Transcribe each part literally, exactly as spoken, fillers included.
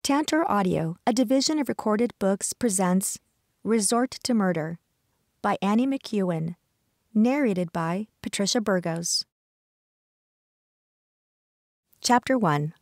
Tantor Audio, a division of Recorded Books, presents Resort to Murder by Annie McEwen, narrated by Patricia Burgos. Chapter one.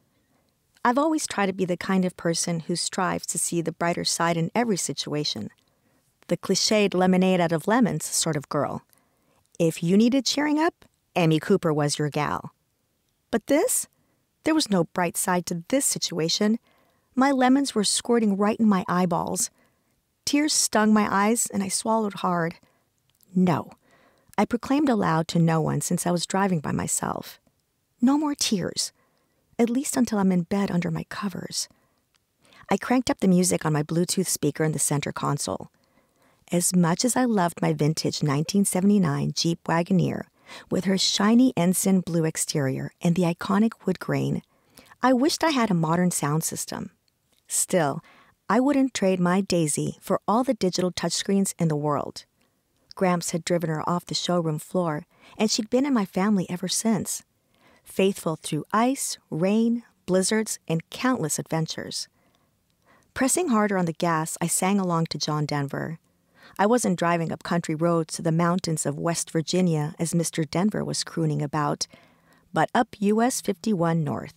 I've always tried to be the kind of person who strives to see the brighter side in every situation. The cliched lemonade out of lemons sort of girl. If you needed cheering up, Emmy Cooper was your gal. But this? There was no bright side to this situation. My lemons were squirting right in my eyeballs. Tears stung my eyes, and I swallowed hard. No. I proclaimed aloud to no one since I was driving by myself. No more tears. At least until I'm in bed under my covers. I cranked up the music on my Bluetooth speaker in the center console. As much as I loved my vintage nineteen seventy-nine Jeep Wagoneer, with her shiny ensign blue exterior and the iconic wood grain, I wished I had a modern sound system. Still, I wouldn't trade my Daisy for all the digital touchscreens in the world. Gramps had driven her off the showroom floor, and she'd been in my family ever since. Faithful through ice, rain, blizzards, and countless adventures. Pressing harder on the gas, I sang along to John Denver. I wasn't driving up country roads to the mountains of West Virginia as Mister Denver was crooning about, but up U S fifty-one North.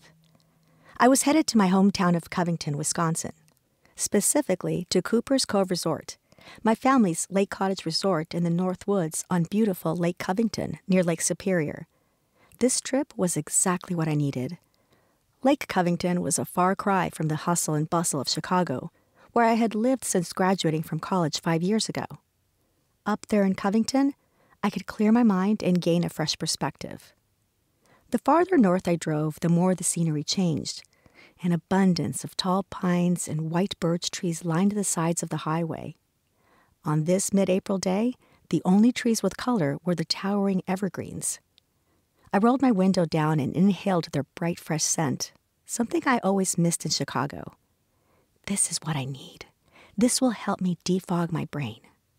I was headed to my hometown of Covington, Wisconsin, specifically to Cooper's Cove Resort, my family's lake cottage resort in the Northwoods on beautiful Lake Covington near Lake Superior. This trip was exactly what I needed. Lake Covington was a far cry from the hustle and bustle of Chicago, where I had lived since graduating from college five years ago. Up there in Covington, I could clear my mind and gain a fresh perspective. The farther north I drove, the more the scenery changed. An abundance of tall pines and white birch trees lined the sides of the highway. On this mid-April day, the only trees with color were the towering evergreens. I rolled my window down and inhaled their bright, fresh scent, something I always missed in Chicago. This is what I need. This will help me defog my brain.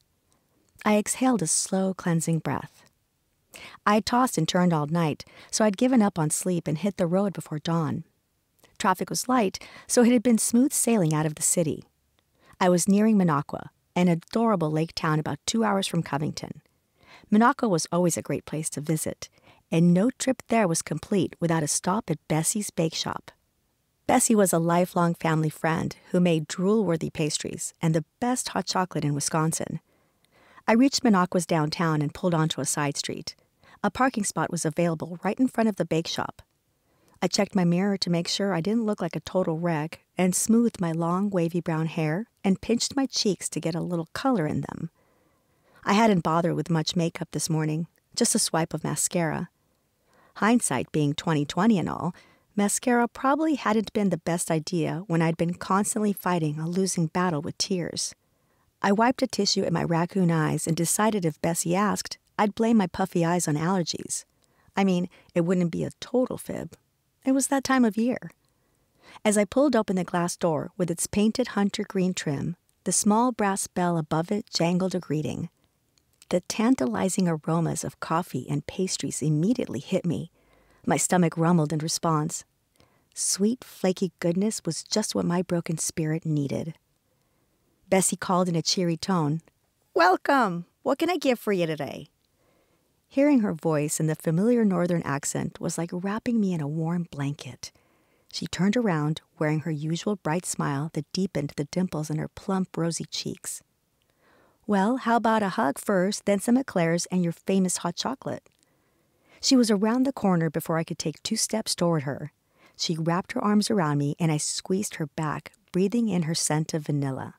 I exhaled a slow, cleansing breath. I had tossed and turned all night, so I'd given up on sleep and hit the road before dawn. Traffic was light, so it had been smooth sailing out of the city. I was nearing Minocqua, an adorable lake town about two hours from Covington. Minocqua was always a great place to visit, and no trip there was complete without a stop at Bessie's Bake Shop. Bessie was a lifelong family friend who made drool-worthy pastries and the best hot chocolate in Wisconsin. I reached Minocqua's downtown and pulled onto a side street. A parking spot was available right in front of the bake shop. I checked my mirror to make sure I didn't look like a total wreck and smoothed my long, wavy brown hair and pinched my cheeks to get a little color in them. I hadn't bothered with much makeup this morning, just a swipe of mascara. Hindsight being twenty twenty and all, mascara probably hadn't been the best idea when I'd been constantly fighting a losing battle with tears. I wiped a tissue at my raccoon eyes and decided if Bessie asked, I'd blame my puffy eyes on allergies. I mean, it wouldn't be a total fib. It was that time of year. As I pulled open the glass door with its painted hunter green trim, the small brass bell above it jangled a greeting. The tantalizing aromas of coffee and pastries immediately hit me. My stomach rumbled in response. Sweet, flaky goodness was just what my broken spirit needed. Bessie called in a cheery tone, "Welcome! What can I get for you today?" Hearing her voice in the familiar northern accent was like wrapping me in a warm blanket. She turned around, wearing her usual bright smile that deepened the dimples in her plump, rosy cheeks. "Well, how about a hug first, then some eclairs and your famous hot chocolate?" She was around the corner before I could take two steps toward her. She wrapped her arms around me, and I squeezed her back, breathing in her scent of vanilla.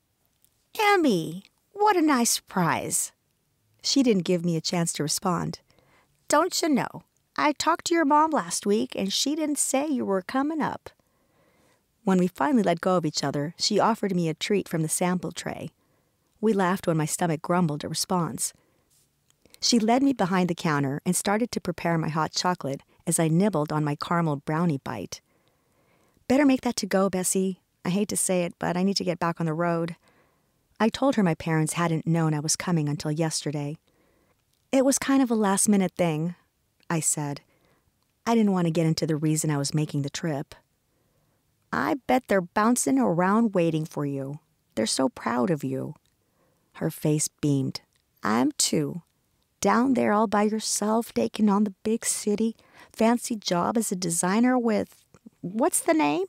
"Emmy, what a nice surprise." She didn't give me a chance to respond. "Don't you know, I talked to your mom last week, and she didn't say you were coming up." When we finally let go of each other, she offered me a treat from the sample tray. We laughed when my stomach grumbled a response. She led me behind the counter and started to prepare my hot chocolate as I nibbled on my caramel brownie bite. "Better make that to go, Bessie. I hate to say it, but I need to get back on the road." I told her my parents hadn't known I was coming until yesterday. "It was kind of a last-minute thing," I said. I didn't want to get into the reason I was making the trip. I bet they're bouncing around waiting for you. They're so proud of you." Her face beamed. "I'm too. Down there all by yourself, taking on the big city, fancy job as a designer with, what's the name?"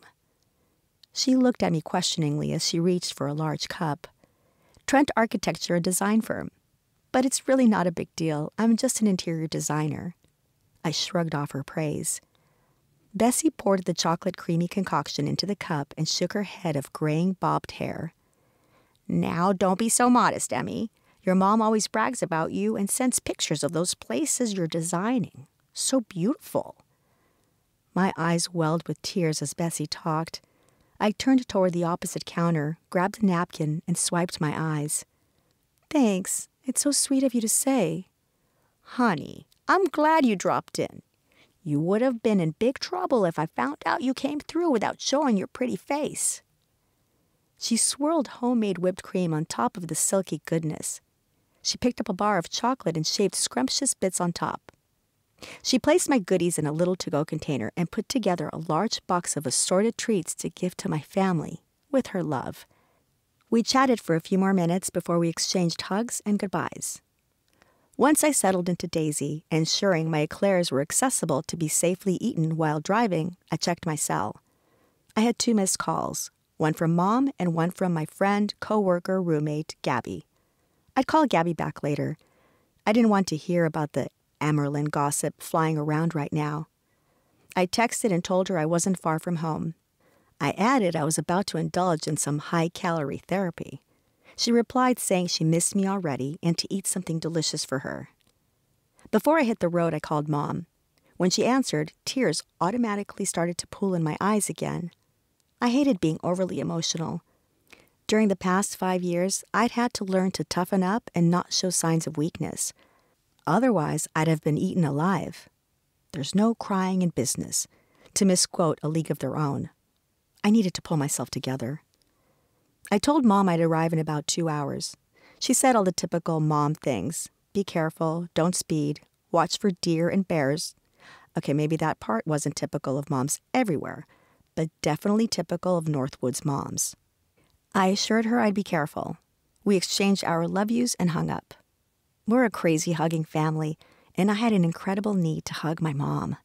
She looked at me questioningly as she reached for a large cup. "Trent Architecture, a design firm. But it's really not a big deal. I'm just an interior designer." I shrugged off her praise. Bessie poured the chocolate creamy concoction into the cup and shook her head of graying bobbed hair. "Now, don't be so modest, Emmy. Your mom always brags about you and sends pictures of those places you're designing. So beautiful." My eyes welled with tears as Bessie talked. I turned toward the opposite counter, grabbed a napkin, and swiped my eyes. "Thanks. It's so sweet of you to say." "Honey, I'm glad you dropped in. You would have been in big trouble if I found out you came through without showing your pretty face." She swirled homemade whipped cream on top of the silky goodness. She picked up a bar of chocolate and shaved scrumptious bits on top. She placed my goodies in a little to-go container and put together a large box of assorted treats to give to my family, with her love. We chatted for a few more minutes before we exchanged hugs and goodbyes. Once I settled into Daisy, ensuring my eclairs were accessible to be safely eaten while driving, I checked my cell. I had two missed calls, one from Mom and one from my friend, co-worker, roommate, Gabby. I'd call Gabby back later. I didn't want to hear about the Amerlin gossip flying around right now. I texted and told her I wasn't far from home. I added I was about to indulge in some high-calorie therapy. She replied saying she missed me already and to eat something delicious for her. Before I hit the road, I called Mom. When she answered, tears automatically started to pool in my eyes again. I hated being overly emotional. During the past five years, I'd had to learn to toughen up and not show signs of weakness. Otherwise, I'd have been eaten alive. There's no crying in business, to misquote A League of Their Own. I needed to pull myself together. I told Mom I'd arrive in about two hours. She said all the typical mom things. Be careful, don't speed, watch for deer and bears. Okay, maybe that part wasn't typical of moms everywhere, but definitely typical of Northwoods moms. I assured her I'd be careful. We exchanged our love yous and hung up. We're a crazy hugging family, and I had an incredible need to hug my mom.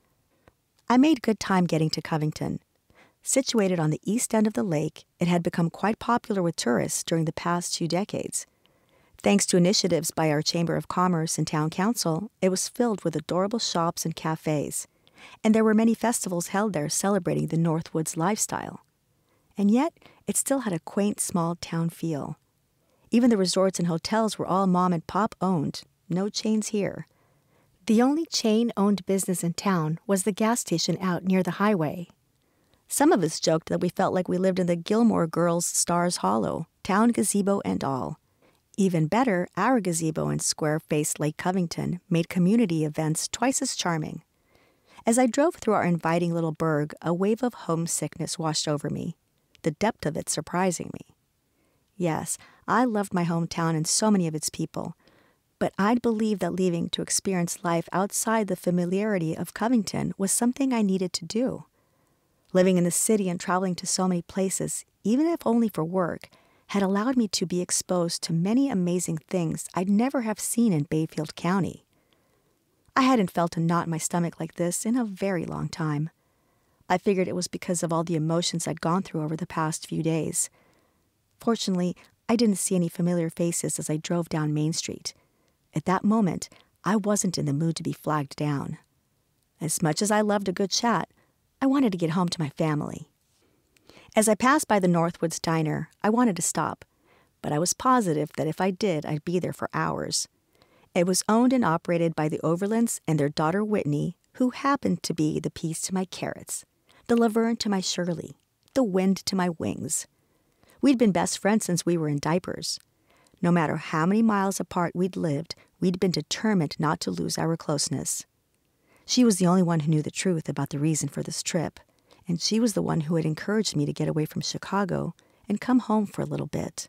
I made good time getting to Covington. Situated on the east end of the lake, it had become quite popular with tourists during the past two decades. Thanks to initiatives by our Chamber of Commerce and Town Council, it was filled with adorable shops and cafes, and there were many festivals held there celebrating the Northwoods lifestyle. And yet, it still had a quaint small town feel. Even the resorts and hotels were all mom and pop owned, no chains here. The only chain-owned business in town was the gas station out near the highway. Some of us joked that we felt like we lived in the Gilmore Girls' Stars Hollow, town gazebo and all. Even better, our gazebo in square-faced Lake Covington made community events twice as charming. As I drove through our inviting little burg, a wave of homesickness washed over me, the depth of it surprising me. Yes, I loved my hometown and so many of its people, but I'd believed that leaving to experience life outside the familiarity of Covington was something I needed to do. Living in the city and traveling to so many places, even if only for work, had allowed me to be exposed to many amazing things I'd never have seen in Bayfield County. I hadn't felt a knot in my stomach like this in a very long time. I figured it was because of all the emotions I'd gone through over the past few days. Fortunately, I didn't see any familiar faces as I drove down Main Street. At that moment, I wasn't in the mood to be flagged down. As much as I loved a good chat, I wanted to get home to my family. As I passed by the Northwoods Diner, I wanted to stop, but I was positive that if I did, I'd be there for hours. It was owned and operated by the Overlands and their daughter Whitney, who happened to be the peas to my carrots, the Laverne to my Shirley, the wind to my wings. We'd been best friends since we were in diapers. No matter how many miles apart we'd lived, we'd been determined not to lose our closeness. She was the only one who knew the truth about the reason for this trip, and she was the one who had encouraged me to get away from Chicago and come home for a little bit.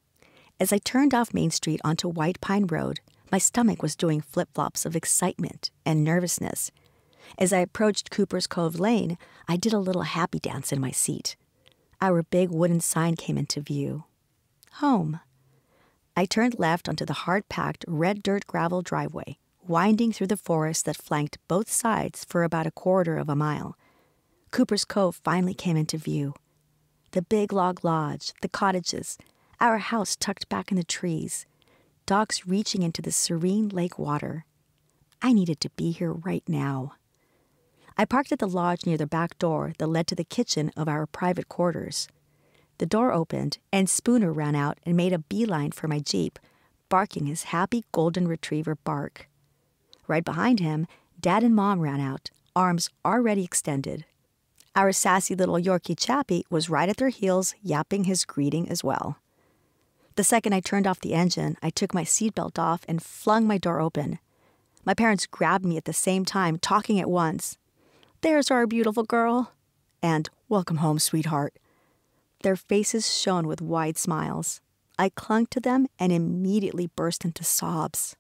As I turned off Main Street onto White Pine Road, my stomach was doing flip-flops of excitement and nervousness, As I approached Cooper's Cove Lane, I did a little happy dance in my seat. Our big wooden sign came into view. Home. I turned left onto the hard-packed red dirt gravel driveway, winding through the forest that flanked both sides for about a quarter of a mile. Cooper's Cove finally came into view. The big log lodge, the cottages, our house tucked back in the trees, docks reaching into the serene lake water. I needed to be here right now. I parked at the lodge near the back door that led to the kitchen of our private quarters. The door opened, and Spooner ran out and made a beeline for my Jeep, barking his happy golden retriever bark. Right behind him, Dad and Mom ran out, arms already extended. Our sassy little Yorkie Chappie was right at their heels, yapping his greeting as well. The second I turned off the engine, I took my seatbelt off and flung my door open. My parents grabbed me at the same time, talking at once. "There's our beautiful girl," and "Welcome home, sweetheart." Their faces shone with wide smiles. I clung to them and immediately burst into sobs.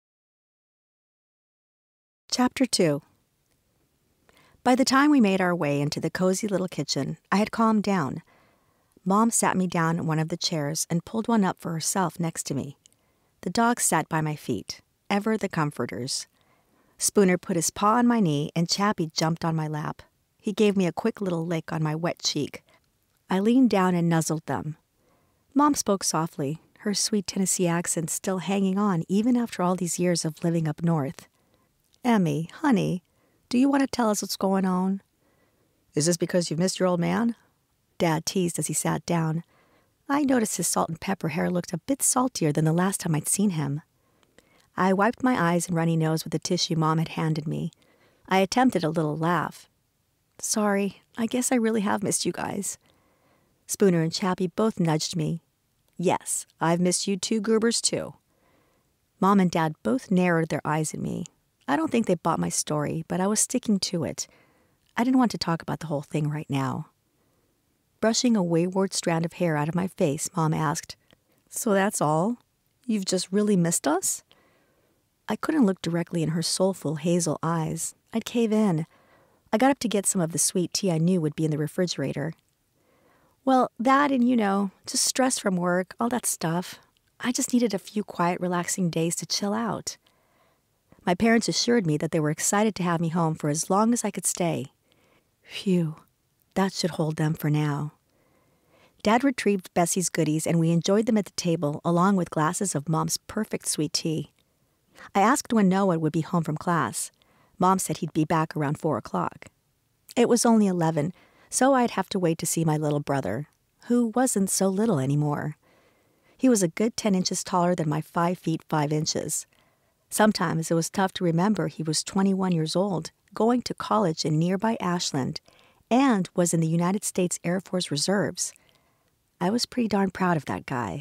Chapter two. By the time we made our way into the cozy little kitchen, I had calmed down. Mom sat me down in one of the chairs and pulled one up for herself next to me. The dogs sat by my feet, ever the comforters. Spooner put his paw on my knee, and Chappie jumped on my lap. He gave me a quick little lick on my wet cheek. I leaned down and nuzzled them. Mom spoke softly, her sweet Tennessee accent still hanging on even after all these years of living up north. "Emmy, honey, do you want to tell us what's going on?" "Is this because you've missed your old man?" Dad teased as he sat down. I noticed his salt and pepper hair looked a bit saltier than the last time I'd seen him. I wiped my eyes and runny nose with the tissue Mom had handed me. I attempted a little laugh. "Sorry, I guess I really have missed you guys." Spooner and Chappie both nudged me. "Yes, I've missed you two goobers too." Mom and Dad both narrowed their eyes at me. I don't think they bought my story, but I was sticking to it. I didn't want to talk about the whole thing right now. Brushing a wayward strand of hair out of my face, Mom asked, "So that's all? You've just really missed us?" I couldn't look directly in her soulful hazel eyes. I'd cave in. I got up to get some of the sweet tea I knew would be in the refrigerator. "Well, that and, you know, just stress from work, all that stuff. I just needed a few quiet, relaxing days to chill out." My parents assured me that they were excited to have me home for as long as I could stay. Phew, that should hold them for now. Dad retrieved Bessie's goodies, and we enjoyed them at the table, along with glasses of Mom's perfect sweet tea. I asked when Noah would be home from class. Mom said he'd be back around four o'clock. It was only eleven, so I'd have to wait to see my little brother, who wasn't so little anymore. He was a good ten inches taller than my five feet five inches. Sometimes it was tough to remember he was twenty-one years old, going to college in nearby Ashland, and was in the United States Air Force Reserves. I was pretty darn proud of that guy.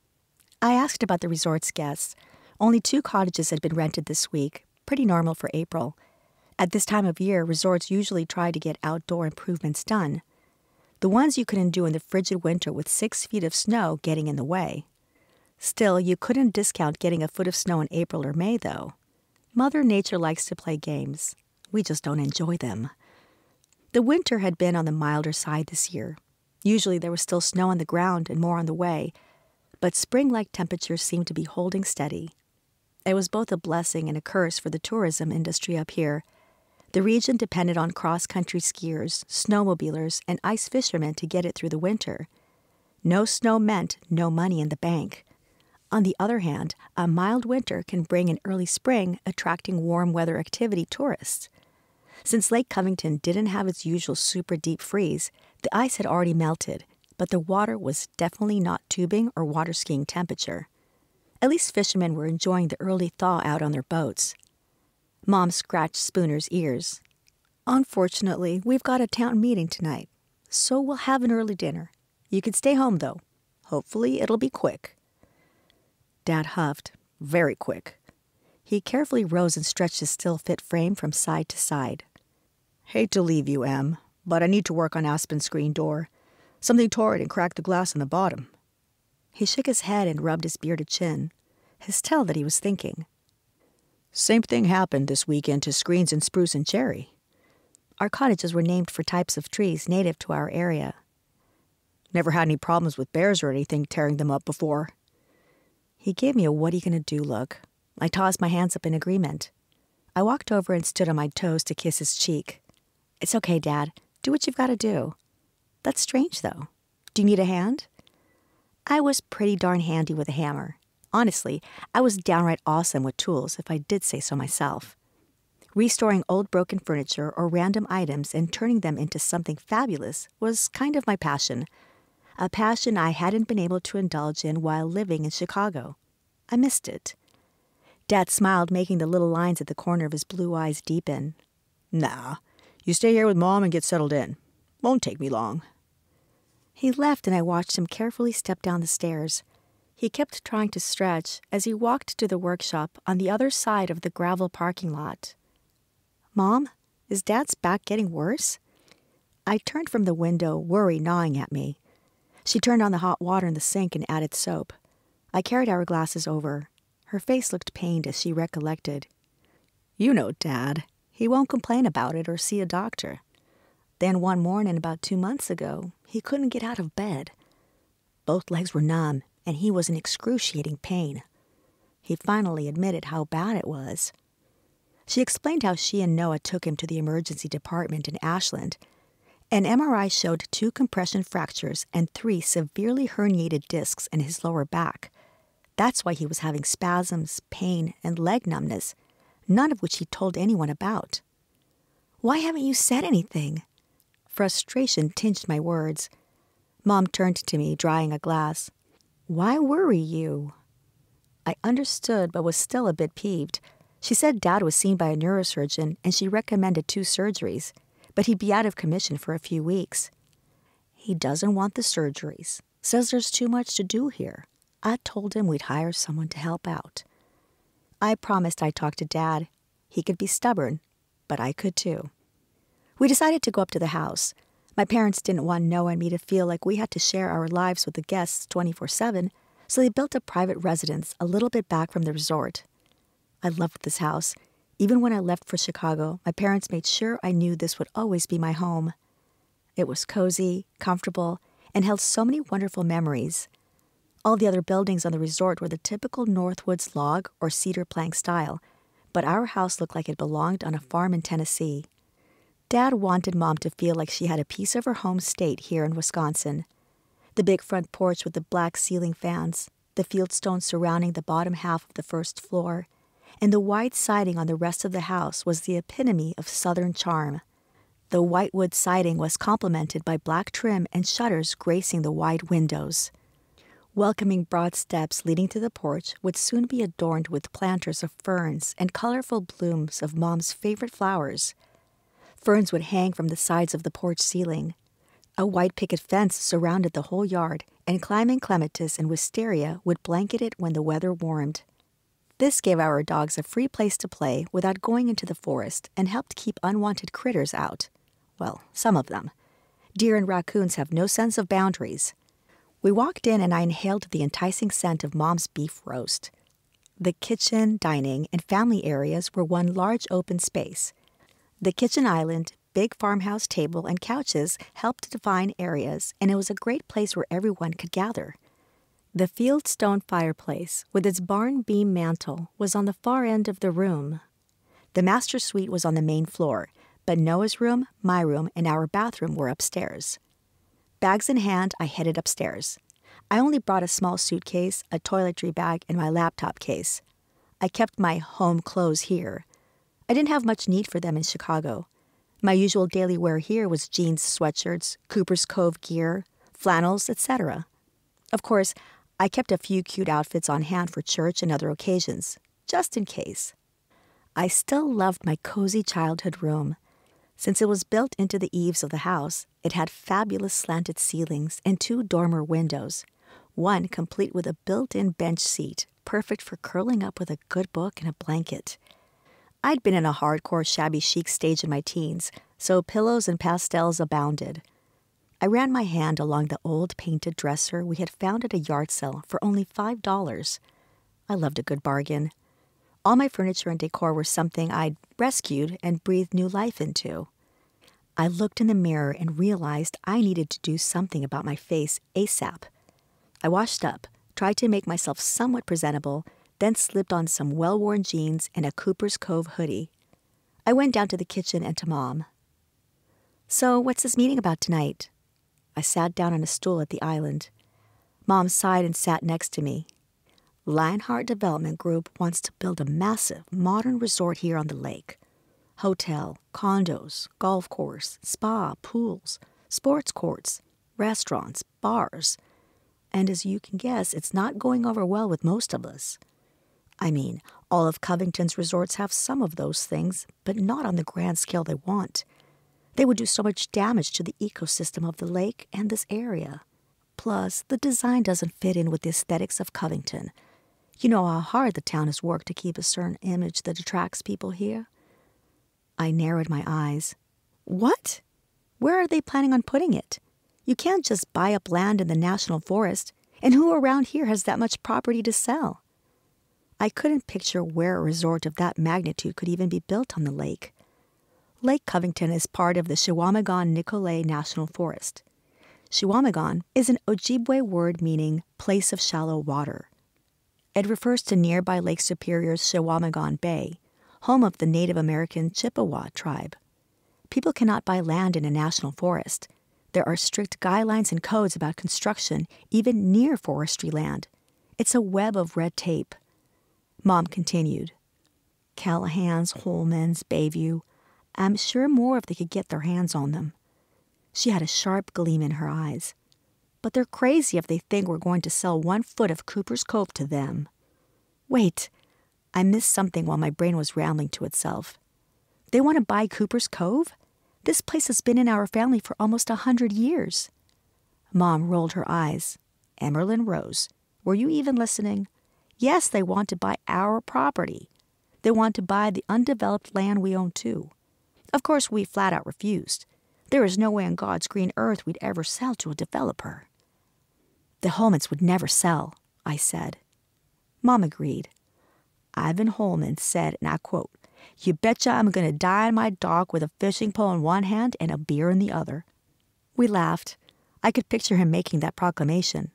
I asked about the resort's guests. Only two cottages had been rented this week, pretty normal for April. At this time of year, resorts usually try to get outdoor improvements done. The ones you couldn't do in the frigid winter with six feet of snow getting in the way. Still, you couldn't discount getting a foot of snow in April or May, though. Mother Nature likes to play games. We just don't enjoy them. The winter had been on the milder side this year. Usually there was still snow on the ground and more on the way, but spring-like temperatures seemed to be holding steady. It was both a blessing and a curse for the tourism industry up here. The region depended on cross-country skiers, snowmobilers, and ice fishermen to get it through the winter. No snow meant no money in the bank. On the other hand, a mild winter can bring an early spring, attracting warm weather activity tourists. Since Lake Covington didn't have its usual super deep freeze, the ice had already melted, but the water was definitely not tubing or water skiing temperature. At least fishermen were enjoying the early thaw out on their boats. Mom scratched Spooner's ears. "Unfortunately, we've got a town meeting tonight, so we'll have an early dinner. You can stay home, though. Hopefully it'll be quick." Dad huffed. "Very quick." He carefully rose and stretched his still-fit frame from side to side. "Hate to leave you, Em, but I need to work on Aspen's screen door. Something tore it and cracked the glass on the bottom." He shook his head and rubbed his bearded chin. His tell that he was thinking. "Same thing happened this weekend to screens in Spruce and Cherry. Our cottages were named for types of trees native to our area. Never had any problems with bears or anything tearing them up before. He gave me a what-are-you-gonna-do look. I tossed my hands up in agreement. I walked over and stood on my toes to kiss his cheek. It's okay, Dad. Do what you've got to do. That's strange, though. Do you need a hand? I was pretty darn handy with a hammer. Honestly, I was downright awesome with tools, if I did say so myself. Restoring old broken furniture or random items and turning them into something fabulous was kind of my passion. A passion I hadn't been able to indulge in while living in Chicago. I missed it. Dad smiled, making the little lines at the corner of his blue eyes deepen. Nah, you stay here with Mom and get settled in. Won't take me long. He left and I watched him carefully step down the stairs. He kept trying to stretch as he walked to the workshop on the other side of the gravel parking lot. Mom, is Dad's back getting worse? I turned from the window, worry gnawing at me. She turned on the hot water in the sink and added soap. I carried our glasses over. Her face looked pained as she recollected. You know, Dad, he won't complain about it or see a doctor. Then one morning about two months ago, he couldn't get out of bed. Both legs were numb, and he was in excruciating pain. He finally admitted how bad it was. She explained how she and Noah took him to the emergency department in Ashland. An M R I showed two compression fractures and three severely herniated discs in his lower back. That's why he was having spasms, pain, and leg numbness, none of which he told anyone about. Why haven't you said anything? Frustration tinged my words. Mom turned to me, drying a glass. Why worry you? I understood, but was still a bit peeved. She said Dad was seen by a neurosurgeon, and she recommended two surgeries, but he'd be out of commission for a few weeks. He doesn't want the surgeries. Says there's too much to do here. I told him we'd hire someone to help out. I promised I'd talk to Dad. He could be stubborn, but I could too. We decided to go up to the house. My parents didn't want Noah and me to feel like we had to share our lives with the guests twenty-four seven, so they built a private residence a little bit back from the resort. I loved this house. Even when I left for Chicago, my parents made sure I knew this would always be my home. It was cozy, comfortable, and held so many wonderful memories. All the other buildings on the resort were the typical Northwoods log or cedar plank style, but our house looked like it belonged on a farm in Tennessee. Dad wanted Mom to feel like she had a piece of her home state here in Wisconsin. The big front porch with the black ceiling fans, the fieldstones surrounding the bottom half of the first floor, and the wide siding on the rest of the house was the epitome of Southern charm. The white wood siding was complemented by black trim and shutters gracing the wide windows. Welcoming broad steps leading to the porch would soon be adorned with planters of ferns and colorful blooms of Mom's favorite flowers. Ferns would hang from the sides of the porch ceiling. A white picket fence surrounded the whole yard, and climbing clematis and wisteria would blanket it when the weather warmed. This gave our dogs a free place to play without going into the forest and helped keep unwanted critters out. Well, some of them. Deer and raccoons have no sense of boundaries. We walked in and I inhaled the enticing scent of Mom's beef roast. The kitchen, dining, and family areas were one large open space. The kitchen island, big farmhouse table, and couches helped define areas, and it was a great place where everyone could gather. The fieldstone fireplace, with its barn beam mantel, was on the far end of the room. The master suite was on the main floor, but Noah's room, my room, and our bathroom were upstairs. Bags in hand, I headed upstairs. I only brought a small suitcase, a toiletry bag, and my laptop case. I kept my home clothes here. I didn't have much need for them in Chicago. My usual daily wear here was jeans, sweatshirts, Cooper's Cove gear, flannels, et cetera. Of course, I kept a few cute outfits on hand for church and other occasions, just in case. I still loved my cozy childhood room. Since it was built into the eaves of the house, it had fabulous slanted ceilings and two dormer windows, one complete with a built-in bench seat, perfect for curling up with a good book and a blanket. I'd been in a hardcore shabby chic stage in my teens, so pillows and pastels abounded. I ran my hand along the old painted dresser we had found at a yard sale for only five dollars. I loved a good bargain. All my furniture and decor were something I'd rescued and breathed new life into. I looked in the mirror and realized I needed to do something about my face ASAP. I washed up, tried to make myself somewhat presentable, then slipped on some well-worn jeans and a Cooper's Cove hoodie. I went down to the kitchen and to Mom. "So, what's this meeting about tonight?" I sat down on a stool at the island. Mom sighed and sat next to me. Lionheart Development Group wants to build a massive, modern resort here on the lake. Hotel, condos, golf course, spa, pools, sports courts, restaurants, bars. And as you can guess, it's not going over well with most of us. I mean, all of Covington's resorts have some of those things, but not on the grand scale they want. They would do so much damage to the ecosystem of the lake and this area. Plus, the design doesn't fit in with the aesthetics of Covington. You know how hard the town has worked to keep a certain image that attracts people here? I narrowed my eyes. What? Where are they planning on putting it? You can't just buy up land in the national forest, and who around here has that much property to sell? I couldn't picture where a resort of that magnitude could even be built on the lake. Lake Covington is part of the Chequamegon-Nicolet National Forest. Chequamegon is an Ojibwe word meaning place of shallow water. It refers to nearby Lake Superior's Chequamegon Bay, home of the Native American Chippewa tribe. People cannot buy land in a national forest. There are strict guidelines and codes about construction, even near forestry land. It's a web of red tape. Mom continued. Callahan's, Holman's, Bayview. I'm sure more if they could get their hands on them. She had a sharp gleam in her eyes. But they're crazy if they think we're going to sell one foot of Cooper's Cove to them. Wait, I missed something while my brain was rambling to itself. They want to buy Cooper's Cove? This place has been in our family for almost a hundred years. Mom rolled her eyes. Emerlyn rose. Were you even listening? Yes, they want to buy our property. They want to buy the undeveloped land we own too. Of course, we flat out refused. There is no way on God's green earth we'd ever sell to a developer. The Holmans would never sell, I said. Mom agreed. Ivan Holman said, and I quote, "You betcha I'm going to die on my dock with a fishing pole in one hand and a beer in the other." We laughed. I could picture him making that proclamation.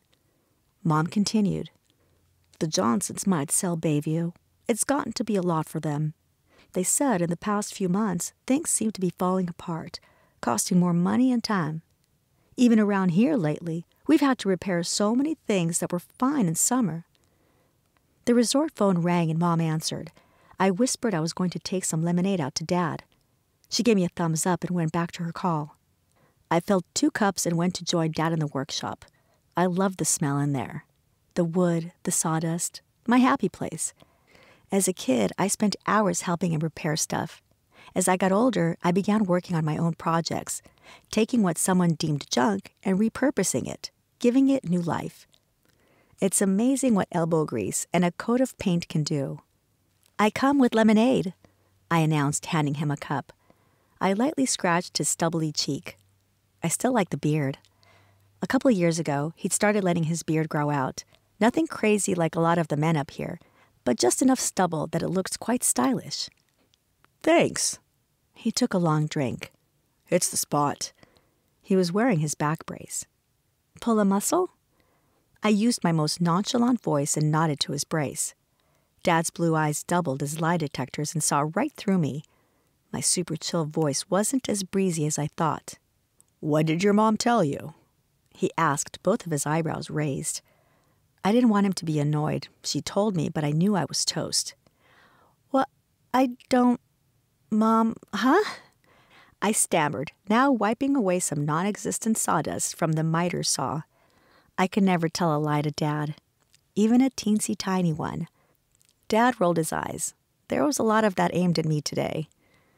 Mom continued. The Johnsons might sell Bayview. It's gotten to be a lot for them. They said in the past few months, things seem to be falling apart, costing more money and time. Even around here lately, we've had to repair so many things that were fine in summer. The resort phone rang and Mom answered. I whispered I was going to take some lemonade out to Dad. She gave me a thumbs up and went back to her call. I filled two cups and went to join Dad in the workshop. I loved the smell in there. The wood, the sawdust, my happy place. As a kid, I spent hours helping him repair stuff. As I got older, I began working on my own projects, taking what someone deemed junk and repurposing it, giving it new life. It's amazing what elbow grease and a coat of paint can do. I come with lemonade, I announced, handing him a cup. I lightly scratched his stubbly cheek. I still like the beard. A couple of years ago, he'd started letting his beard grow out. Nothing crazy like a lot of the men up here, but just enough stubble that it looks quite stylish. Thanks. He took a long drink. It's the spot. He was wearing his back brace. Pull a muscle? I used my most nonchalant voice and nodded to his brace. Dad's blue eyes doubled as lie detectors and saw right through me. My super chill voice wasn't as breezy as I thought. What did your mom tell you? He asked, both of his eyebrows raised. I didn't want him to be annoyed. She told me, but I knew I was toast. Well, I don't... Mom, huh? I stammered, now wiping away some non-existent sawdust from the miter saw. I could never tell a lie to Dad, even a teensy tiny one. Dad rolled his eyes. There was a lot of that aimed at me today.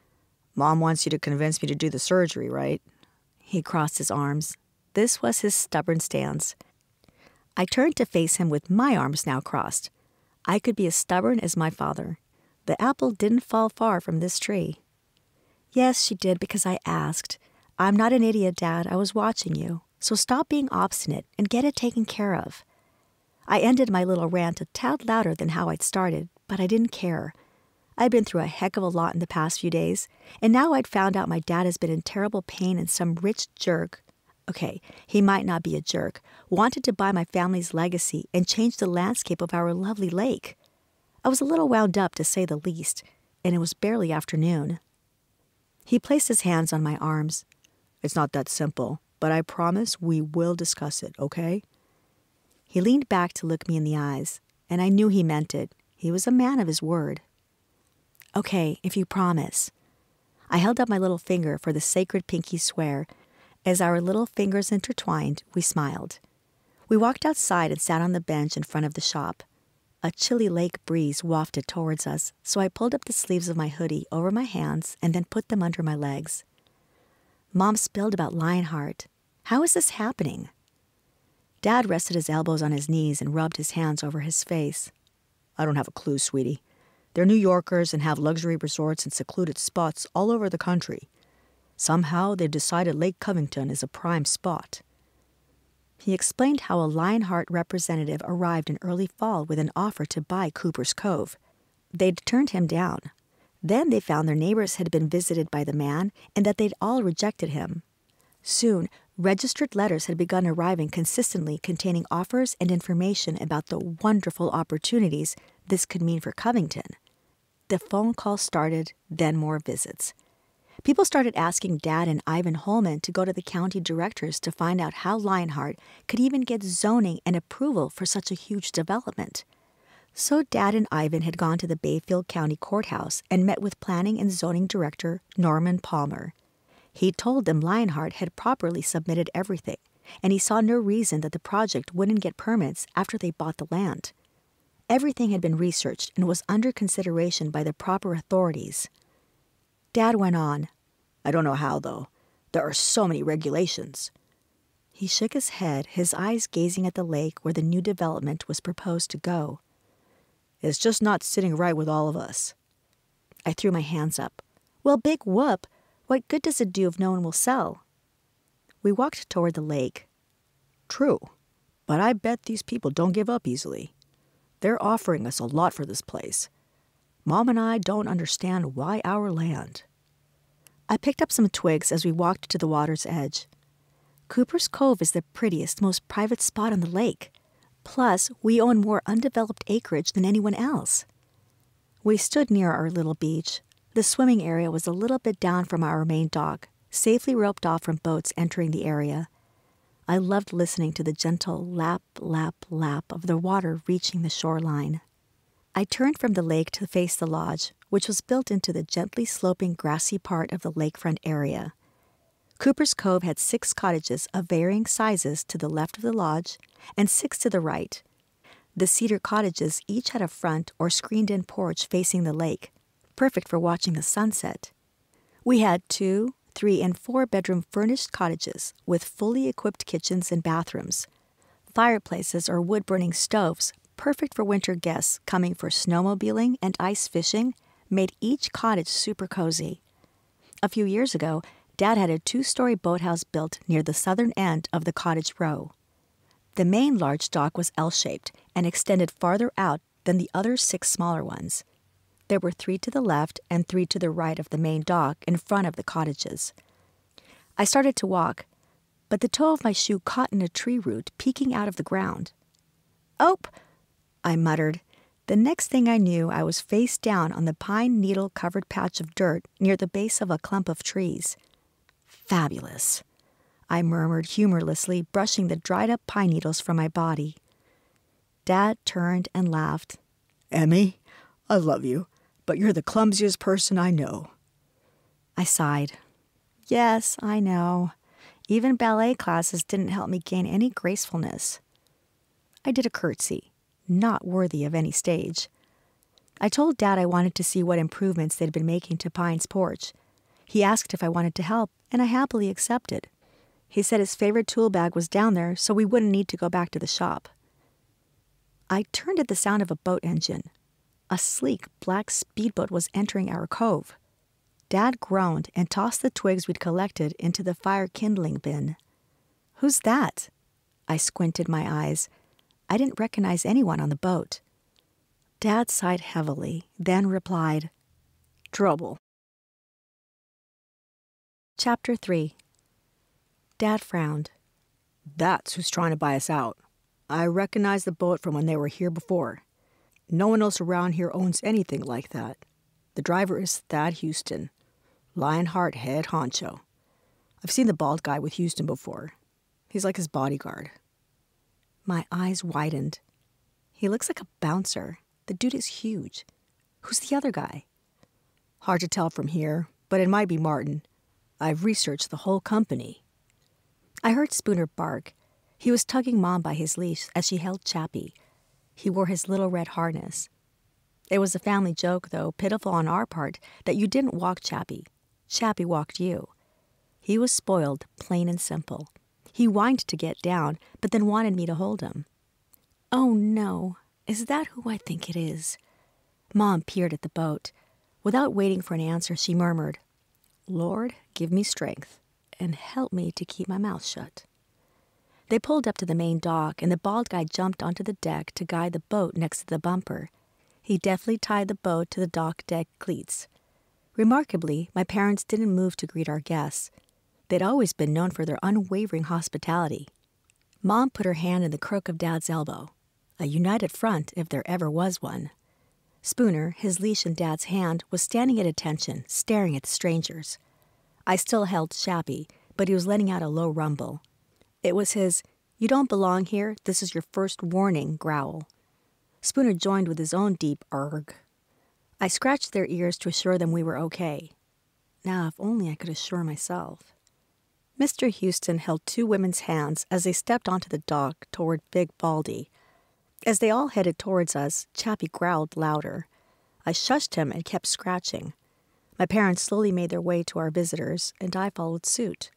Mom wants you to convince me to do the surgery, right? He crossed his arms. This was his stubborn stance. I turned to face him with my arms now crossed. I could be as stubborn as my father. The apple didn't fall far from this tree. Yes, she did, because I asked. I'm not an idiot, Dad. I was watching you. So stop being obstinate and get it taken care of. I ended my little rant a tad louder than how I'd started, but I didn't care. I'd been through a heck of a lot in the past few days, and now I'd found out my dad has been in terrible pain and some rich jerk, okay, he might not be a jerk, wanted to buy my family's legacy and change the landscape of our lovely lake. I was a little wound up, to say the least, and it was barely afternoon. He placed his hands on my arms. It's not that simple, but I promise we will discuss it, okay? He leaned back to look me in the eyes, and I knew he meant it. He was a man of his word. Okay, if you promise. I held up my little finger for the sacred pinky swear. As our little fingers intertwined, we smiled. We walked outside and sat on the bench in front of the shop. A chilly lake breeze wafted towards us, so I pulled up the sleeves of my hoodie over my hands and then put them under my legs. Mom spilled about Lionheart. How is this happening? Dad rested his elbows on his knees and rubbed his hands over his face. I don't have a clue, sweetie. They're New Yorkers and have luxury resorts and secluded spots all over the country. Somehow they've decided Lake Covington is a prime spot. He explained how a Lionheart representative arrived in early fall with an offer to buy Cooper's Cove. They'd turned him down. Then they found their neighbors had been visited by the man and that they'd all rejected him. Soon, registered letters had begun arriving consistently containing offers and information about the wonderful opportunities this could mean for Covington. The phone calls started, then more visits. People started asking Dad and Ivan Holman to go to the county directors to find out how Lionheart could even get zoning and approval for such a huge development. So Dad and Ivan had gone to the Bayfield County Courthouse and met with Planning and Zoning Director Norman Palmer. He told them Lionheart had properly submitted everything, and he saw no reason that the project wouldn't get permits after they bought the land. Everything had been researched and was under consideration by the proper authorities. Dad went on. I don't know how, though. There are so many regulations. He shook his head, his eyes gazing at the lake where the new development was proposed to go. It's just not sitting right with all of us. I threw my hands up. Well, big whoop. What good does it do if no one will sell? We walked toward the lake. True, but I bet these people don't give up easily. They're offering us a lot for this place. Mom and I don't understand why our land. I picked up some twigs as we walked to the water's edge. Cooper's Cove is the prettiest, most private spot on the lake. Plus, we own more undeveloped acreage than anyone else. We stood near our little beach. The swimming area was a little bit down from our main dock, safely roped off from boats entering the area. I loved listening to the gentle lap, lap, lap of the water reaching the shoreline. I turned from the lake to face the lodge, which was built into the gently sloping grassy part of the lakefront area. Cooper's Cove had six cottages of varying sizes to the left of the lodge and six to the right. The cedar cottages each had a front or screened-in porch facing the lake, perfect for watching the sunset. We had two, three, and four-bedroom furnished cottages with fully equipped kitchens and bathrooms, fireplaces or wood-burning stoves, perfect for winter guests coming for snowmobiling and ice fishing, made each cottage super cozy. A few years ago, Dad had a two-story boathouse built near the southern end of the cottage row. The main large dock was L-shaped and extended farther out than the other six smaller ones. There were three to the left and three to the right of the main dock in front of the cottages. I started to walk, but the toe of my shoe caught in a tree root peeking out of the ground. "Ope!" I muttered. The next thing I knew, I was face down on the pine needle-covered patch of dirt near the base of a clump of trees. Fabulous, I murmured humorlessly, brushing the dried-up pine needles from my body. Dad turned and laughed. Emmy, I love you, but you're the clumsiest person I know. I sighed. Yes, I know. Even ballet classes didn't help me gain any gracefulness. I did a curtsy, not worthy of any stage. I told Dad I wanted to see what improvements they'd been making to Pine's porch. He asked if I wanted to help, and I happily accepted. He said his favorite tool bag was down there, so we wouldn't need to go back to the shop. I turned at the sound of a boat engine. A sleek black speedboat was entering our cove. Dad groaned and tossed the twigs we'd collected into the fire kindling bin. Who's that? I squinted my eyes. I didn't recognize anyone on the boat. Dad sighed heavily, then replied, Trouble. Chapter three. Dad frowned. That's who's trying to buy us out. I recognize the boat from when they were here before. No one else around here owns anything like that. The driver is Thad Houston, Lionheart head honcho. I've seen the bald guy with Houston before. He's like his bodyguard. My eyes widened. He looks like a bouncer. The dude is huge. Who's the other guy? Hard to tell from here, but it might be Martin. I've researched the whole company. I heard Spooner bark. He was tugging Mom by his leash as she held Chappie. He wore his little red harness. It was a family joke, though, pitiful on our part, that you didn't walk Chappie. Chappie walked you. He was spoiled, plain and simple. He whined to get down, but then wanted me to hold him. Oh, no. Is that who I think it is? Mom peered at the boat. Without waiting for an answer, she murmured, Lord, give me strength, and help me to keep my mouth shut. They pulled up to the main dock, and the bald guy jumped onto the deck to guide the boat next to the bumper. He deftly tied the boat to the dock deck cleats. Remarkably, my parents didn't move to greet our guests. They'd always been known for their unwavering hospitality. Mom put her hand in the crook of Dad's elbow, a united front if there ever was one. Spooner, his leash in Dad's hand, was standing at attention, staring at the strangers. I still held Chappie, but he was letting out a low rumble. It was his, you don't belong here, this is your first warning, growl. Spooner joined with his own deep arg. I scratched their ears to assure them we were okay. Now, if only I could assure myself. Mister Houston held two women's hands as they stepped onto the dock toward Big Baldy. As they all headed towards us, Chappie growled louder. I shushed him and kept scratching. My parents slowly made their way to our visitors, and I followed suit.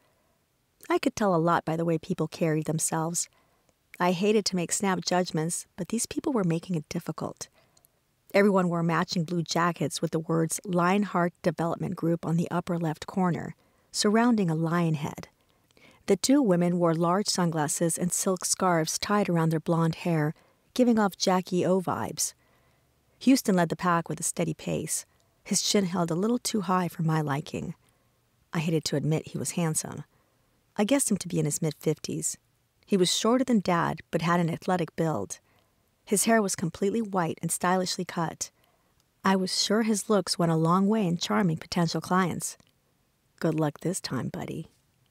I could tell a lot by the way people carried themselves. I hated to make snap judgments, but these people were making it difficult. Everyone wore matching blue jackets with the words Lionheart Development Group on the upper left corner, surrounding a lion head. The two women wore large sunglasses and silk scarves tied around their blonde hair, giving off Jackie O vibes. Houston led the pack with a steady pace. His chin held a little too high for my liking. I hated to admit he was handsome. I guessed him to be in his mid-fifties. He was shorter than Dad, but had an athletic build. His hair was completely white and stylishly cut. I was sure his looks went a long way in charming potential clients. Good luck this time, buddy.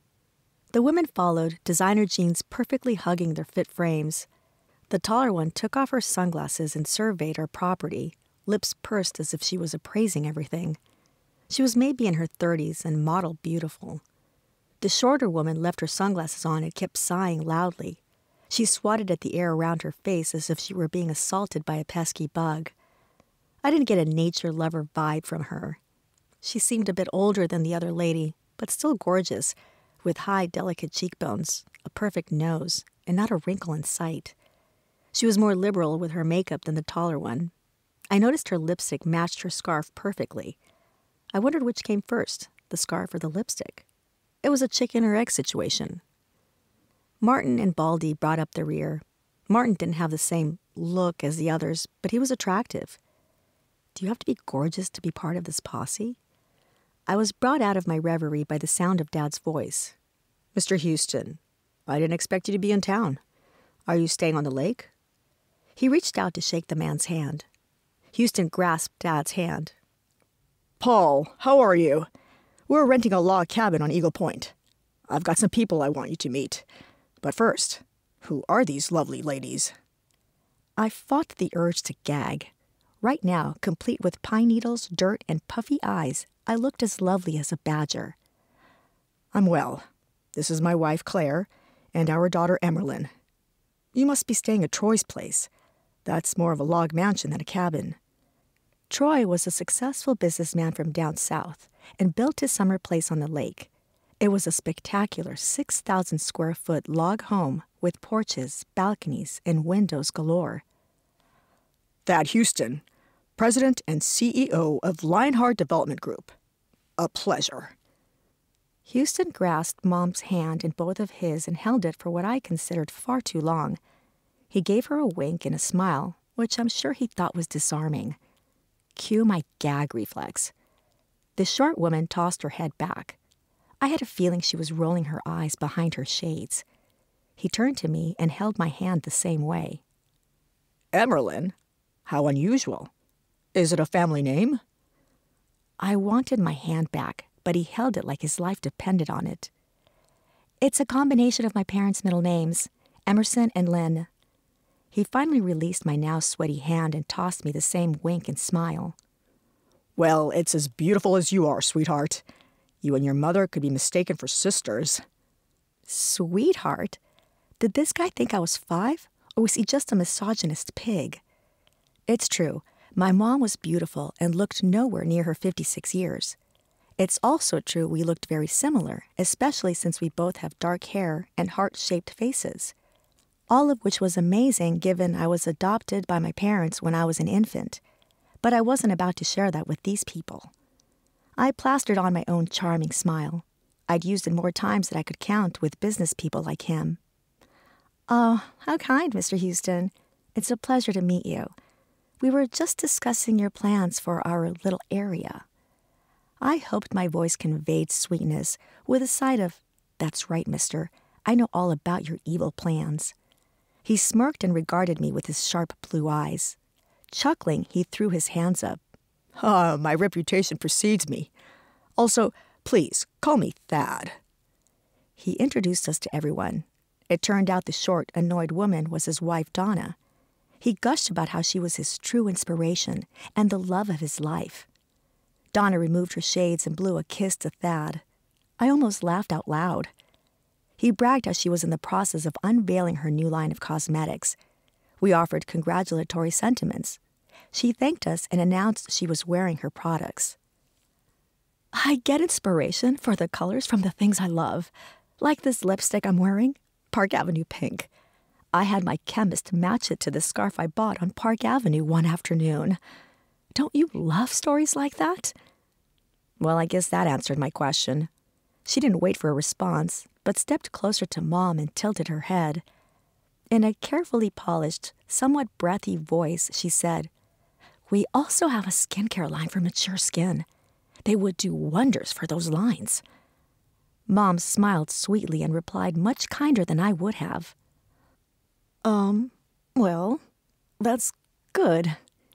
The women followed, designer jeans perfectly hugging their fit frames. The taller one took off her sunglasses and surveyed our property, lips pursed as if she was appraising everything. She was maybe in her thirties and model beautiful. The shorter woman left her sunglasses on and kept sighing loudly. She swatted at the air around her face as if she were being assaulted by a pesky bug. I didn't get a nature lover vibe from her. She seemed a bit older than the other lady, but still gorgeous, with high, delicate cheekbones, a perfect nose, and not a wrinkle in sight. She was more liberal with her makeup than the taller one. I noticed her lipstick matched her scarf perfectly. I wondered which came first, the scarf or the lipstick. It was a chicken or egg situation. Martin and Baldy brought up the rear. Martin didn't have the same look as the others, but he was attractive. Do you have to be gorgeous to be part of this posse? I was brought out of my reverie by the sound of Dad's voice. Mister Houston, I didn't expect you to be in town. Are you staying on the lake? He reached out to shake the man's hand. Houston grasped Dad's hand. Paul, how are you? We're renting a log cabin on Eagle Point. I've got some people I want you to meet. But first, who are these lovely ladies? I fought the urge to gag. Right now, complete with pine needles, dirt, and puffy eyes, I looked as lovely as a badger. I'm well. This is my wife, Claire, and our daughter, Emerlyn. You must be staying at Troy's place. That's more of a log mansion than a cabin. Troy was a successful businessman from down south and built his summer place on the lake. It was a spectacular six thousand square foot log home with porches, balconies, and windows galore. Thad Houston, President and C E O of Lionheart Development Group. A pleasure. Houston grasped Mom's hand in both of his and held it for what I considered far too long. He gave her a wink and a smile, which I'm sure he thought was disarming. Cue my gag reflex. The short woman tossed her head back. I had a feeling she was rolling her eyes behind her shades. He turned to me and held my hand the same way. Emerlyn? How unusual. Is it a family name? I wanted my hand back, but he held it like his life depended on it. It's a combination of my parents' middle names, Emerson and Lynn. He finally released my now sweaty hand and tossed me the same wink and smile. Well, it's as beautiful as you are, sweetheart. You and your mother could be mistaken for sisters. Sweetheart? Did this guy think I was five, or was he just a misogynist pig? It's true. My mom was beautiful and looked nowhere near her fifty-six years. It's also true we looked very similar, especially since we both have dark hair and heart-shaped faces. All of which was amazing given I was adopted by my parents when I was an infant. But I wasn't about to share that with these people. I plastered on my own charming smile. I'd used it more times than I could count with business people like him. Oh, how kind, Mister Houston. It's a pleasure to meet you. We were just discussing your plans for our little area. I hoped my voice conveyed sweetness with a side of, that's right, mister. I know all about your evil plans. He smirked and regarded me with his sharp blue eyes. Chuckling, he threw his hands up. Ah, my reputation precedes me. Also, please, call me Thad. He introduced us to everyone. It turned out the short, annoyed woman was his wife, Donna. He gushed about how she was his true inspiration and the love of his life. Donna removed her shades and blew a kiss to Thad. I almost laughed out loud. He bragged how she was in the process of unveiling her new line of cosmetics. We offered congratulatory sentiments. She thanked us and announced she was wearing her products. I get inspiration for the colors from the things I love, like this lipstick I'm wearing, Park Avenue Pink. I had my chemist match it to the scarf I bought on Park Avenue one afternoon. Don't you love stories like that? Well, I guess that answered my question. She didn't wait for a response, but stepped closer to Mom and tilted her head. In a carefully polished, somewhat breathy voice, she said, "We also have a skincare line for mature skin. They would do wonders for those lines." Mom smiled sweetly and replied much kinder than I would have. Um, well, that's good.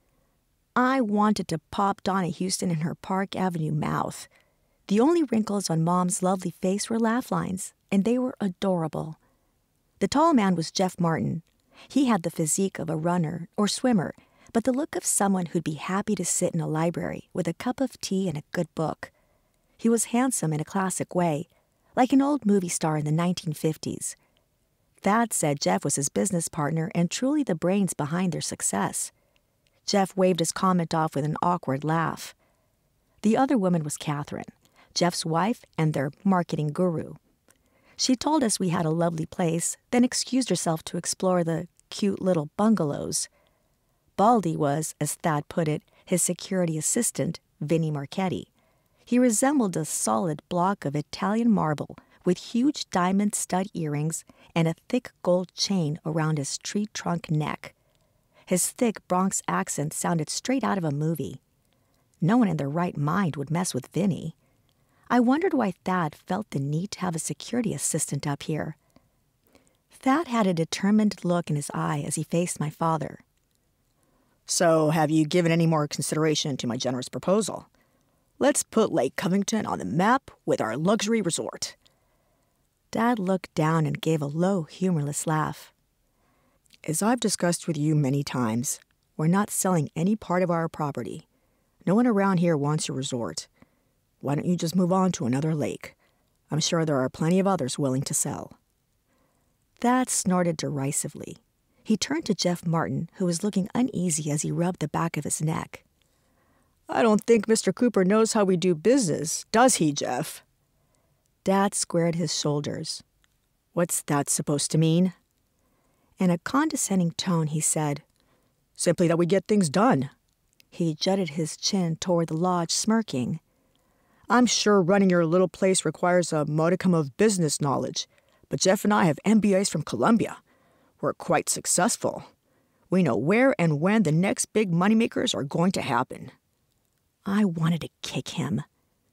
I wanted to pop Donna Houston in her Park Avenue mouth. The only wrinkles on Mom's lovely face were laugh lines, and they were adorable. The tall man was Jeff Martin. He had the physique of a runner or swimmer, but the look of someone who'd be happy to sit in a library with a cup of tea and a good book. He was handsome in a classic way, like an old movie star in the nineteen fifties. Thad said Jeff was his business partner and truly the brains behind their success. Jeff waved his comment off with an awkward laugh. The other woman was Catherine, Jeff's wife and their marketing guru. She told us we had a lovely place, then excused herself to explore the cute little bungalows. Baldy was, as Thad put it, his security assistant, Vinnie Marchetti. He resembled a solid block of Italian marble with huge diamond stud earrings and a thick gold chain around his tree trunk neck. His thick Bronx accent sounded straight out of a movie. No one in their right mind would mess with Vinnie. I wondered why Thad felt the need to have a security assistant up here. Thad had a determined look in his eye as he faced my father. So, have you given any more consideration to my generous proposal? Let's put Lake Covington on the map with our luxury resort. Dad looked down and gave a low, humorless laugh. As I've discussed with you many times, we're not selling any part of our property. No one around here wants your resort. Why don't you just move on to another lake? I'm sure there are plenty of others willing to sell. Thad snorted derisively. He turned to Jeff Martin, who was looking uneasy as he rubbed the back of his neck. I don't think Mister Cooper knows how we do business, does he, Jeff? Dad squared his shoulders. What's that supposed to mean? In a condescending tone, he said, Simply that we get things done. He jutted his chin toward the lodge, smirking. I'm sure running your little place requires a modicum of business knowledge, but Jeff and I have M B As from Columbia. We're quite successful. We know where and when the next big moneymakers are going to happen. I wanted to kick him.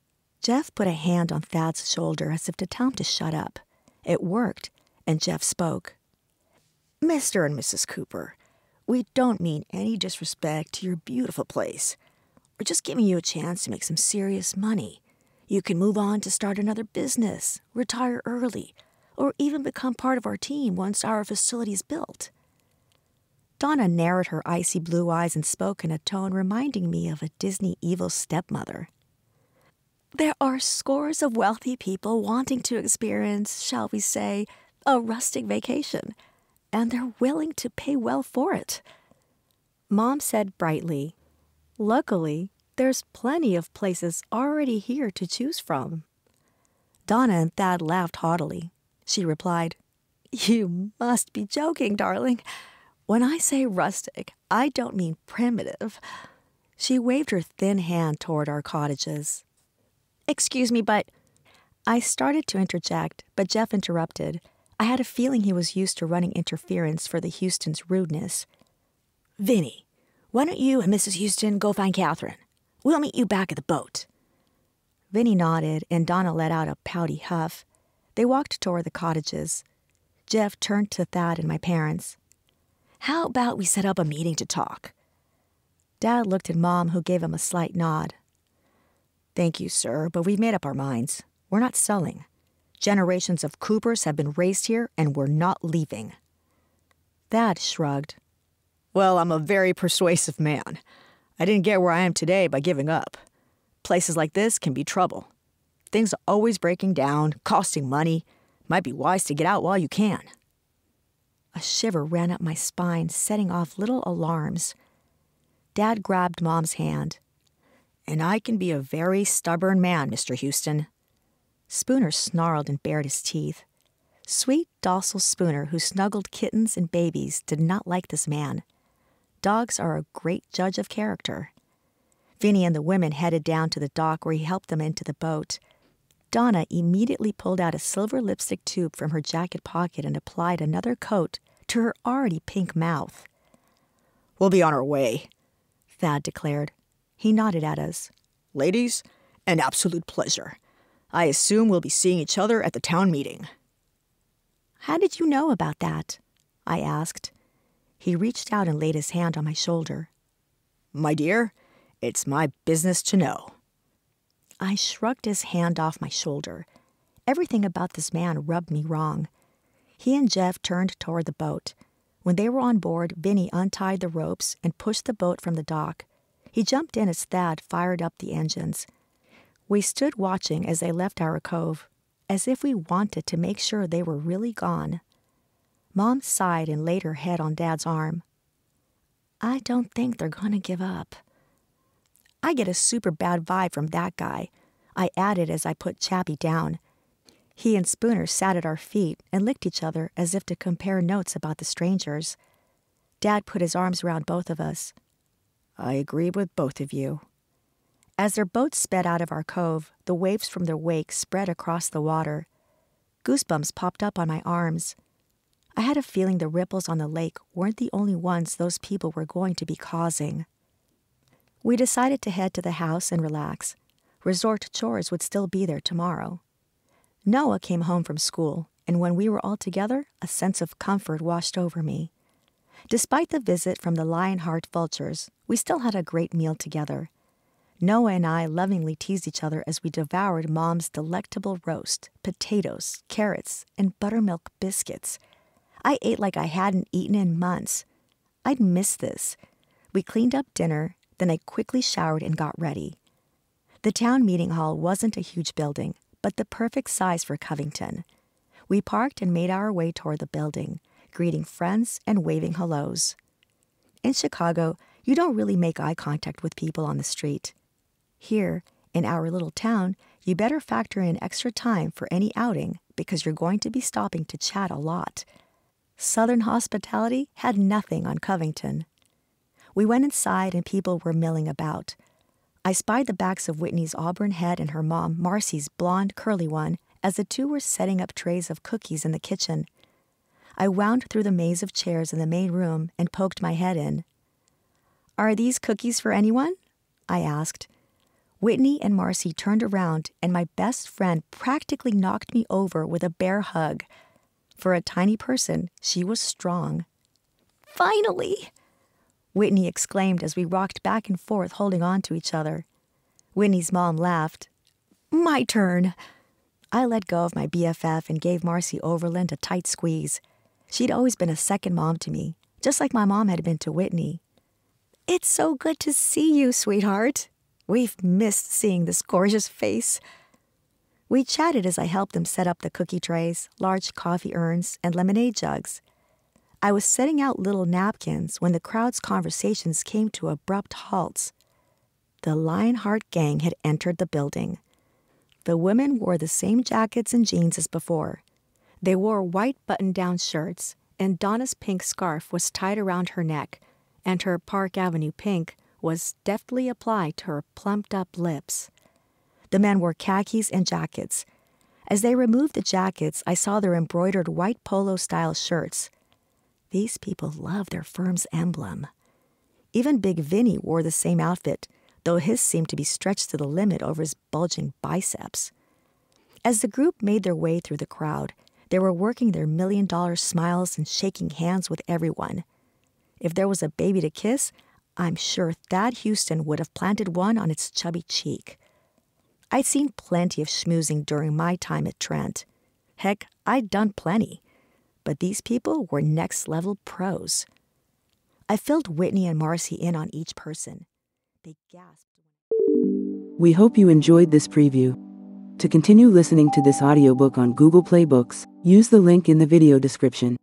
Jeff put a hand on Thad's shoulder as if to tell him to shut up. It worked, and Jeff spoke. Mister and Missus Cooper, we don't mean any disrespect to your beautiful place. We're just giving you a chance to make some serious money. You can move on to start another business, retire early, or even become part of our team once our facility is built. Donna narrowed her icy blue eyes and spoke in a tone reminding me of a Disney evil stepmother. There are scores of wealthy people wanting to experience, shall we say, a rustic vacation, and they're willing to pay well for it. Mom said brightly, luckily, there's plenty of places already here to choose from. Donna and Thad laughed haughtily. She replied, You must be joking, darling. When I say rustic, I don't mean primitive. She waved her thin hand toward our cottages. Excuse me, but... I started to interject, but Jeff interrupted. I had a feeling he was used to running interference for the Houston's rudeness. Vinny, why don't you and Missus Houston go find Catherine? We'll meet you back at the boat. Vinny nodded, and Donna let out a pouty huff. They walked toward the cottages. Jeff turned to Thad and my parents. How about we set up a meeting to talk? Dad looked at Mom, who gave him a slight nod. Thank you, sir, but we've made up our minds. We're not selling. Generations of Coopers have been raised here, and we're not leaving. Thad shrugged. Well, I'm a very persuasive man. I didn't get where I am today by giving up. Places like this can be trouble. Things are always breaking down, costing money. Might be wise to get out while you can. A shiver ran up my spine, setting off little alarms. Dad grabbed Mom's hand. And I can be a very stubborn man, Mister Houston. Spooner snarled and bared his teeth. Sweet, docile Spooner, who snuggled kittens and babies, did not like this man. Dogs are a great judge of character. Vinny and the women headed down to the dock where he helped them into the boat. Donna immediately pulled out a silver lipstick tube from her jacket pocket and applied another coat to her already pink mouth. We'll be on our way, Thad declared. He nodded at us. Ladies, an absolute pleasure. I assume we'll be seeing each other at the town meeting. How did you know about that? I asked. He reached out and laid his hand on my shoulder. My dear, it's my business to know. I shrugged his hand off my shoulder. Everything about this man rubbed me wrong. He and Jeff turned toward the boat. When they were on board, Vinny untied the ropes and pushed the boat from the dock. He jumped in as Thad fired up the engines. We stood watching as they left our cove, as if we wanted to make sure they were really gone. Mom sighed and laid her head on Dad's arm. I don't think they're going to give up. I get a super bad vibe from that guy, I added as I put Chappie down. He and Spooner sat at our feet and licked each other as if to compare notes about the strangers. Dad put his arms around both of us. I agree with both of you. As their boat sped out of our cove, the waves from their wake spread across the water. Goosebumps popped up on my arms. I had a feeling the ripples on the lake weren't the only ones those people were going to be causing. We decided to head to the house and relax. Resort chores would still be there tomorrow. Noah came home from school, and when we were all together, a sense of comfort washed over me. Despite the visit from the Lionheart vultures, we still had a great meal together. Noah and I lovingly teased each other as we devoured Mom's delectable roast, potatoes, carrots, and buttermilk biscuits. I ate like I hadn't eaten in months. I'd missed this. We cleaned up dinner, then I quickly showered and got ready. The town meeting hall wasn't a huge building, but the perfect size for Covington. We parked and made our way toward the building, greeting friends and waving hellos. In Chicago, you don't really make eye contact with people on the street. Here, in our little town, you better factor in extra time for any outing because you're going to be stopping to chat a lot. Southern hospitality had nothing on Covington. We went inside and people were milling about. I spied the backs of Whitney's auburn head and her mom, Marcy's blonde, curly one, as the two were setting up trays of cookies in the kitchen. I wound through the maze of chairs in the main room and poked my head in. Are these cookies for anyone? I asked. Whitney and Marcy turned around, and my best friend practically knocked me over with a bear hug. For a tiny person, she was strong. "Finally!" Whitney exclaimed as we rocked back and forth holding on to each other. Whitney's mom laughed. "My turn." I let go of my B F F and gave Marcy Overland a tight squeeze. She'd always been a second mom to me, just like my mom had been to Whitney. "It's so good to see you, sweetheart. We've missed seeing this gorgeous face." We chatted as I helped them set up the cookie trays, large coffee urns, and lemonade jugs. I was setting out little napkins when the crowd's conversations came to abrupt halts. The Lionheart gang had entered the building. The women wore the same jackets and jeans as before. They wore white button-down shirts, and Donna's pink scarf was tied around her neck, and her Park Avenue pink was deftly applied to her plumped-up lips. The men wore khakis and jackets. As they removed the jackets, I saw their embroidered white polo-style shirts. These people love their firm's emblem. Even Big Vinny wore the same outfit, though his seemed to be stretched to the limit over his bulging biceps. As the group made their way through the crowd, they were working their million-dollar smiles and shaking hands with everyone. If there was a baby to kiss, I'm sure Thad Houston would have planted one on its chubby cheek. I'd seen plenty of schmoozing during my time at Trent. Heck, I'd done plenty. But these people were next-level pros. I filled Whitney and Marcy in on each person. They gasped. We hope you enjoyed this preview. To continue listening to this audiobook on Google Play Books, use the link in the video description.